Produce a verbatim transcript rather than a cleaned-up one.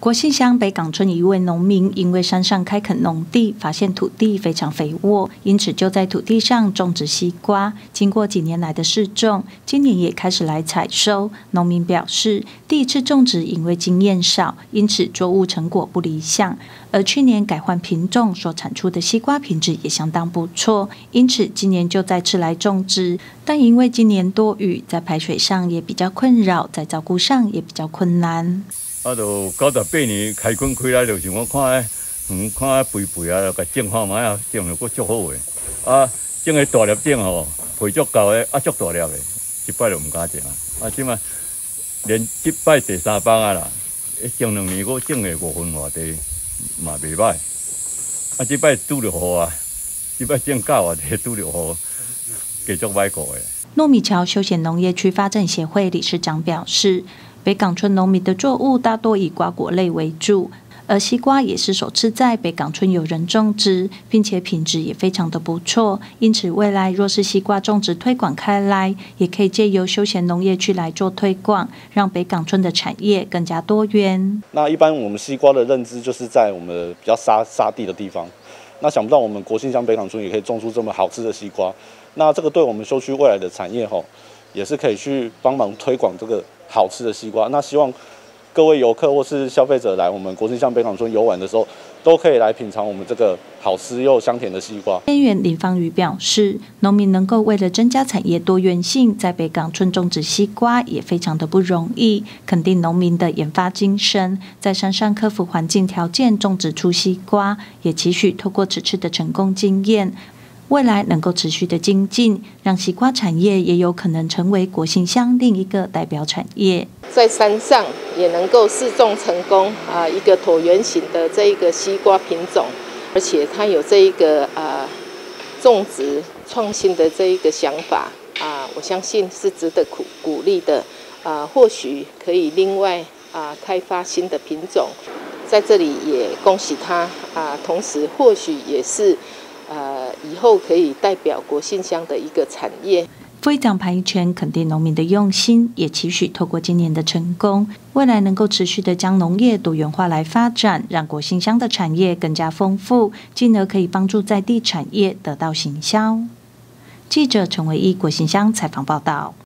国姓乡北港村一位农民因为山上开垦农地，发现土地非常肥沃，因此就在土地上种植西瓜。经过几年来的试种，今年也开始来采收。农民表示，第一次种植因为经验少，因此作物成果不理想。而去年改换品种所产出的西瓜品质也相当不错，因此今年就再次来种植。但因为今年多雨，在排水上也比较困扰，在照顾上也比较困难。 啊，就九十八年开垦开来，就想我看诶，嗯，看诶肥肥啊，甲种看卖啊，种着佫足好诶。啊，种诶大粒种吼，肥足够诶，啊足大粒诶，一摆就毋敢种啊。啊，即摆连即摆第三帮啊啦，种两年佫种诶五分外地嘛袂歹。啊，即摆拄着雨啊，即摆种九啊地拄着雨，继续歹过诶。 糯米桥休闲农业区发展协会理事长表示，北港村农民的作物大多以瓜果类为主，而西瓜也是首次在北港村有人种植，并且品质也非常的不错。因此，未来若是西瓜种植推广开来，也可以借由休闲农业区来做推广，让北港村的产业更加多元。 那一般我们西瓜的认知就是在我们比较沙沙地的地方，那想不到我们国姓乡北港村也可以种出这么好吃的西瓜。那这个对我们休区未来的产业吼，也是可以去帮忙推广这个好吃的西瓜。那希望各位游客或是消费者来我们国姓乡北港村游玩的时候，都可以来品尝我们这个好吃又香甜的西瓜。 县员林芳瑜表示，农民能够为了增加产业多元性，在北港村种植西瓜也非常的不容易，肯定农民的研发精神，在山上克服环境条件种植出西瓜，也期许透过此次的成功经验，未来能够持续的精进，让西瓜产业也有可能成为国姓乡另一个代表产业。 在山上也能够试种成功啊，一个椭圆形的这一个西瓜品种，而且它有这一个啊种植创新的这一个想法啊，我相信是值得鼓鼓励的啊。或许可以另外啊开发新的品种，在这里也恭喜他啊，同时或许也是。呃，以后可以代表国姓乡的一个产业。 副议长潘一全肯定农民的用心，也期许透过今年的成功，未来能够持续的将农业多元化来发展，让国姓乡的产业更加丰富，进而可以帮助在地产业得到行销。记者陈维一国姓乡采访报道。